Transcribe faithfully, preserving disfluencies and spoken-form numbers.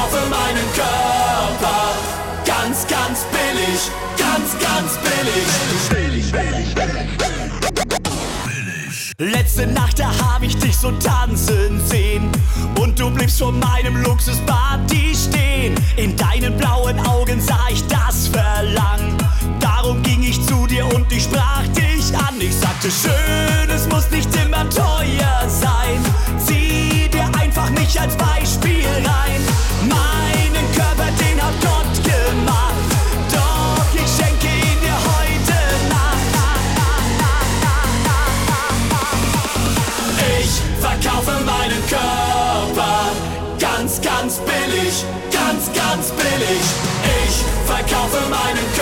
verkaufe meinen Körper ganz, ganz billig, ganz, ganz billig. Billig, billig, billig, billig. Letzte Nacht, da hab ich dich so tanzen sehen und du bliebst vor meinem Luxusparty stehen. In deinen blauen Augen sah ich das Verlangen. Darum ging ich zu dir und ich sprach dich an. Ich sagte, schön, es muss nicht immer teuer sein. Zieh dir einfach mich als Beispiel rein. Meinen Körper, den hat Gott gemacht, doch ich schenke ihn dir heute Nacht. Ich verkaufe meinen Körper ganz, ganz billig, ganz, ganz billig. Ich verkaufe meinen Körper